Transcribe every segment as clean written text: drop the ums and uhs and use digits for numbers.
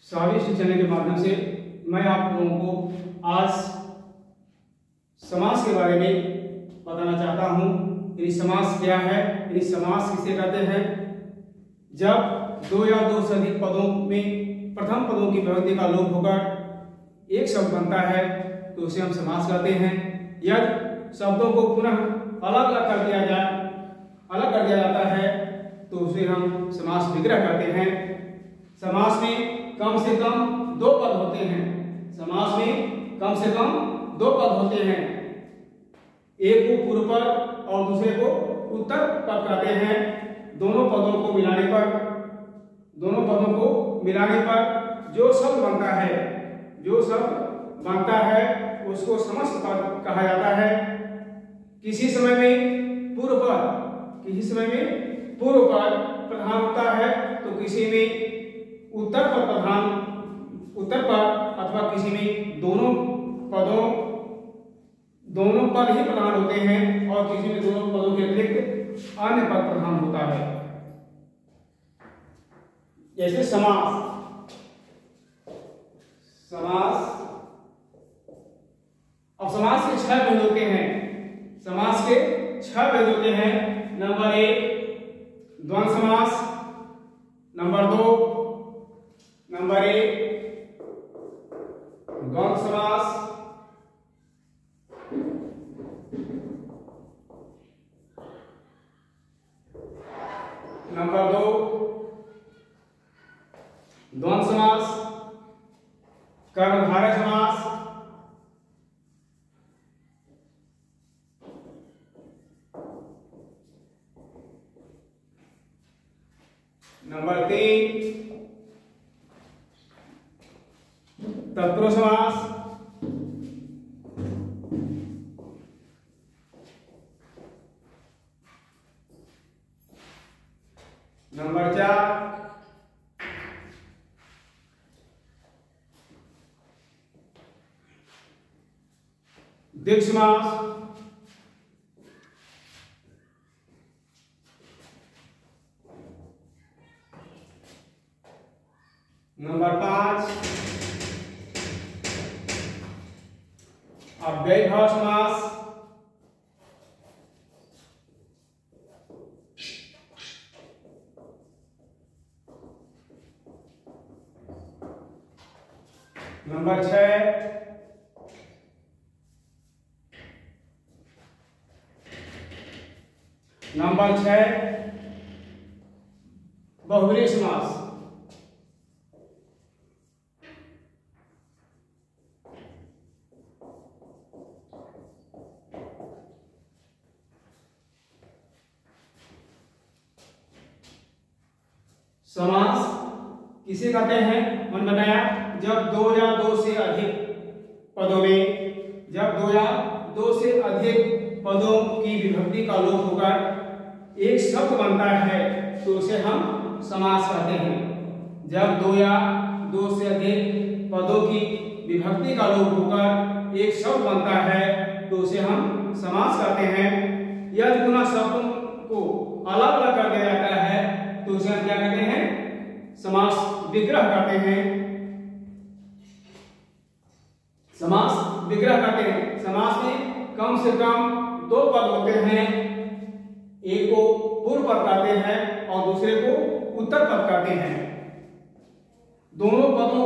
स्वादिष्ट चैनल के माध्यम से मैं आप लोगों को आज समास के बारे में बताना चाहता हूँ। यानी समास क्या है, यानी समास किसे कहते हैं। जब दो या दो से अधिक पदों में प्रथम पदों की विभक्ति का लोप होकर एक शब्द बनता है तो उसे हम समास कहते हैं। यदि शब्दों को पुनः अलग अलग कर दिया जाता है तो उसे हम समास विग्रह कहते हैं। समास में कम से कम दो पद होते हैं। समास में कम से कम दो पद होते हैं। एक को पूर्व पद और दूसरे को उत्तर पद कहते हैं। दोनों पदों को मिलाने पर जो शब्द बनता है उसको समस्त पद कहा जाता है। किसी समय में पूर्व पद प्रधान होता है तो किसी में उत्तर पद अथवा किसी में दोनों पद ही प्रधान होते हैं और किसी में दोनों पदों के अतिरिक्त अन्य पद प्रधान होता है। जैसे समास अब समास के 6 भेद होते हैं। समास के 6 भेद होते हैं। नंबर 1 द्वंद्व समास, नंबर 2 द्वंद्व समास, नंबर 2 द्वंद्व समास, कर्मधारय समास, नंबर 3 तत्पुरुष समास, नंबर 4 द्विघ समास, नंबर 5 अव्ययीभाव समास, नंबर 6 बहुब्रीहि समास, समास किसे कहते हैं मैंने बताया। जब दो या दो से अधिक पदों की विभक्ति का लोप होकर एक शब्द बनता है तो उसे हम समास कहते हैं। जब दो या दो से अधिक पदों की विभक्ति का लोप होकर एक शब्द बनता है तो उसे हम समास कहते हैं। यदि पुनः शब्दों को अलग अलग कर दिया जाता है तो उसे हम क्या कहते हैं, समास विग्रह कहते हैं। समास में कम से कम दो पद होते हैं। एक को पूर्व पद कहते हैं और दूसरे को उत्तर पद कहते हैं। दोनों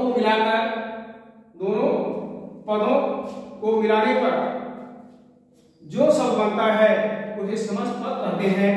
पदों को मिलाने पर जो शब्द बनता है उसे समस्त पद कहते हैं।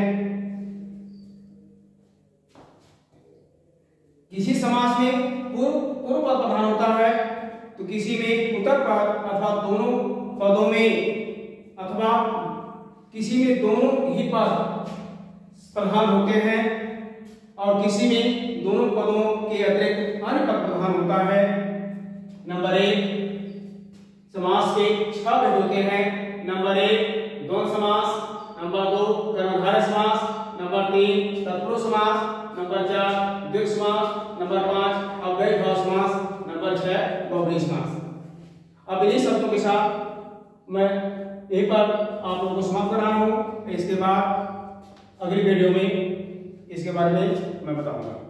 किसी समास में पूर्व पद प्रधान होता है तो किसी में उत्तर पद अथवा दोनों पदों में अथवा किसी में दोनों ही पद प्रधान होते हैं और किसी में दोनों पदों के अतिरिक्त अन्य पद प्रधान होता है। नंबर 1 समास के 6 भेद होते हैं। नंबर 1 द्वंद्व समास, नंबर 2 कर्मधारय समास, नंबर 3 तत्पुरुष समास, नंबर 4 द्विघ समास, नंबर 5 अव्ययीभाव समास, नंबर 6 बहुब्रीहि समास। अब इन्हीं शब्दों के साथ मैं एक बार आप लोगों को समाप्त कर रहा हूँ। इसके बाद अगली वीडियो में इसके बारे में मैं बताऊंगा।